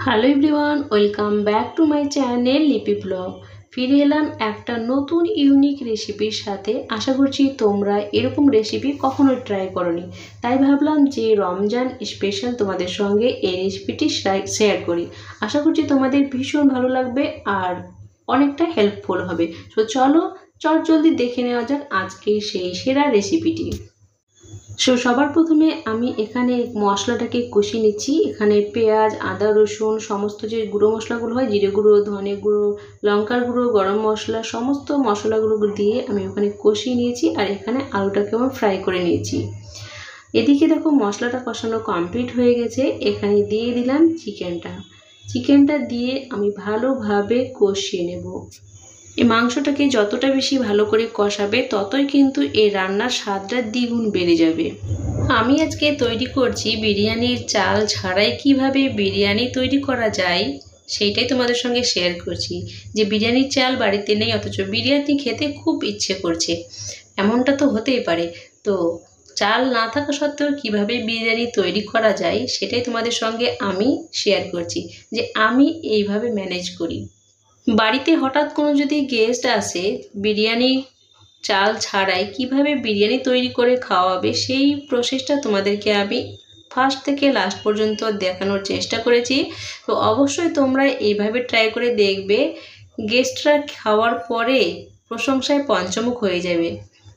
Hello everyone, welcome back to my channel Lipi blog. ফিরে এলাম একটা নতুন ইউনিক রেসিপির সাথে। আশা করছি তোমরা এরকম রেসিপি কখনো ট্রাই করোনি, তাই ভাবলাম যে রমজান স্পেশাল তোমাদের সঙ্গে এই রেসিপিটি শেয়ার করি। আশা করছি তোমাদের ভীষণ ভালো লাগবে আর অনেকটা হেল্পফুল হবে। তো চলো জলদি দেখে নেওয়া যাক আজকের সেই সেরা রেসিপিটি। সবার প্রথমে আমি এখানে মশলাটাকে কষিয়ে নিচ্ছি। এখানে পেঁয়াজ, আদা, রসুন, সমস্ত যে গুঁড়ো মশলাগুলো হয়, জিরে গুঁড়ো, ধনে গুঁড়ো, লঙ্কার গুঁড়ো, গরম মশলা, সমস্ত মশলাগুলো দিয়ে আমি ওখানে কষিয়ে নিয়েছি। আর এখানে আলুটাকে আমি ফ্রাই করে নিয়েছি। এদিকে দেখো মশলাটা কষানো কমপ্লিট হয়ে গেছে। এখানে দিয়ে দিলাম চিকেনটা দিয়ে আমি ভালোভাবে কষিয়ে নেব। এই মাংসটাকে যতটা বেশি ভালো করে কষাবে ততই কিন্তু এই রান্নার স্বাদটা দ্বিগুণ বেড়ে যাবে। আমি আজকে তৈরি করছি বিরিয়ানির চাল ছাড়াই কিভাবে বিরিয়ানি তৈরি করা যায় সেইটাই তোমাদের সঙ্গে শেয়ার করছি। যে বিরিয়ানির চাল বাড়িতে নেই অথচ বিরিয়ানি খেতে খুব ইচ্ছে করছে, এমনটা তো হতেই পারে। তো চাল না থাকা সত্ত্বেও কিভাবে বিরিয়ানি তৈরি করা যায় সেটাই তোমাদের সঙ্গে আমি শেয়ার করছি, যে আমি এইভাবে ম্যানেজ করি। বাড়িতে হঠাৎ কোনো যদি গেস্ট আসে, বিরিয়ানি চাল ছাড়াই কিভাবে বিরিয়ানি তৈরি করে খাওয়াবে সেই প্রসেসটা তোমাদেরকে আমি ফার্স্ট থেকে লাস্ট পর্যন্ত দেখানোর চেষ্টা করেছি। তো অবশ্যই তোমরা এইভাবে ট্রাই করে দেখবে, গেস্টরা খাওয়ার পরে প্রশংসায় পঞ্চমুখ হয়ে যাবে।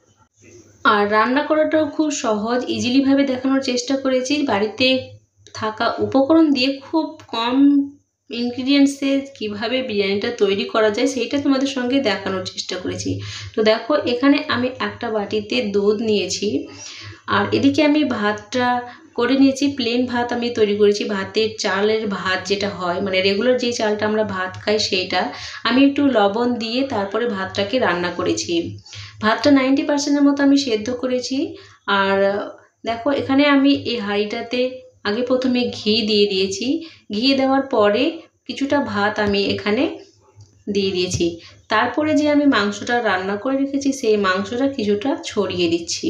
আর রান্না করাটাও খুব সহজ, ইজিলিভাবে দেখানোর চেষ্টা করেছি। বাড়িতে থাকা উপকরণ দিয়ে খুব কম ইনগ্রিডিয়েন্টসে কিভাবে বিরিয়ানিটা তৈরি করা যায় সেইটা তোমাদের সঙ্গে দেখানোর চেষ্টা করেছি। তো দেখো এখানে আমি একটা বাটিতে দুধ নিয়েছি, আর এদিকে আমি ভাতটা করে নিয়েছি। প্লেন ভাত আমি তৈরি করেছি। ভাতের চালের ভাত যেটা হয়, মানে রেগুলার যে চালটা আমরা ভাত খাই সেইটা আমি একটু লবণ দিয়ে তারপরে ভাতটাকে রান্না করেছি। ভাতটা 90%-এর মতো আমি সেদ্ধ করেছি। আর দেখো এখানে আমি এই হাঁড়িটাতে আগে প্রথমে ঘি দিয়ে দিয়েছি। ঘি দেওয়ার পরে কিছুটা ভাত আমি এখানে দিয়ে দিয়েছি। তারপরে যে আমি মাংসটা রান্না করে রেখেছি সেই মাংসটা কিছুটা ছড়িয়ে দিচ্ছি।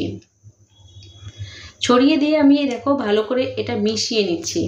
ছড়িয়ে দিয়ে আমি দেখো ভালো করে এটা মিশিয়ে নিচ্ছি।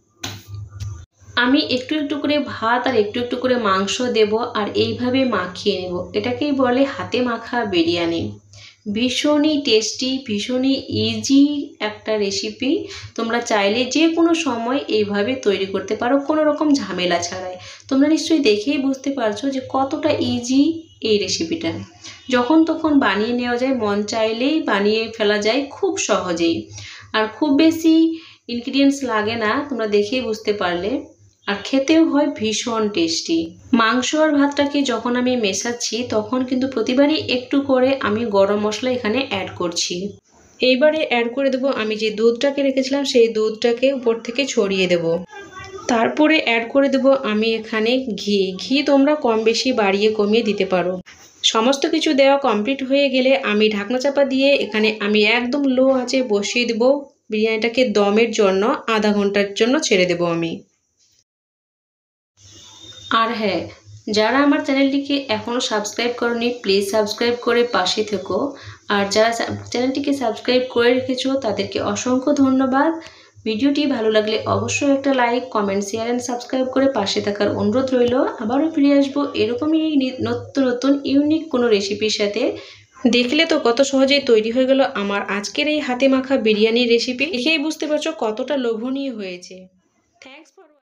আমি একটু একটু করে ভাত আর একটু একটু করে মাংস দেব আর এইভাবে মাখিয়ে নেব। এটাকেই বলে হাতে মাখা বিরিয়ানি। ভীষণই টেস্টি, ভীষণই ইজি একটা রেসিপি। তোমরা চাইলে যে কোনো সময় এইভাবে তৈরি করতে পারো, কোনো রকম ঝামেলা ছাড়াই। তোমরা নিশ্চয়ই দেখেই বুঝতে পারছো যে কতটা ইজি এই রেসিপিটা। যখন তখন বানিয়ে নেওয়া যায়, মন চাইলেই বানিয়ে ফেলা যায় খুব সহজেই। আর খুব বেশি ইনগ্রিডিয়েন্টস লাগে না, তোমরা দেখেই বুঝতে পারলে। আর খেতেও হয় ভীষণ টেস্টি। মাংস আর ভাতটাকে যখন আমি মেশাচ্ছি তখন কিন্তু প্রতিবারই একটু করে আমি গরম মশলা এখানে অ্যাড করছি। এইবারে অ্যাড করে দেবো আমি যে দুধটাকে রেখেছিলাম, সেই দুধটাকে উপর থেকে ছড়িয়ে দেব। তারপরে অ্যাড করে দেব আমি এখানে ঘি তোমরা কম বেশি বাড়িয়ে কমিয়ে দিতে পারো। সমস্ত কিছু দেওয়া কমপ্লিট হয়ে গেলে আমি ঢাকনা চাপা দিয়ে এখানে আমি একদম লো আঁচে বসিয়ে দেব। বিরিয়ানিটাকে দমের জন্য আধা ঘন্টার জন্য ছেড়ে দেব আমি। আর হ্যাঁ, যারা আমার চ্যানেলটিকে এখনও সাবস্ক্রাইব করনি প্লিজ সাবস্ক্রাইব করে পাশে থেকো। আর যারা চ্যানেলটিকে সাবস্ক্রাইব করে রেখেছো তাদেরকে অসংখ্য ধন্যবাদ। ভিডিওটি ভালো লাগলে অবশ্যই একটা like, comment, share and subscribe করে পাশে থাকার অনুরোধ রইল। আবারও ফিরে আসবো এরকমই নতুন ইউনিক কোনো রেসিপির সাথে। দেখলে তো কত সহজেই তৈরি হয়ে গেল আমার আজকের এই হাতে মাখা বিরিয়ানির রেসিপি। দেখেই বুঝতে পারছো কতটা লোভনীয় হয়েছে। থ্যাঙ্কস।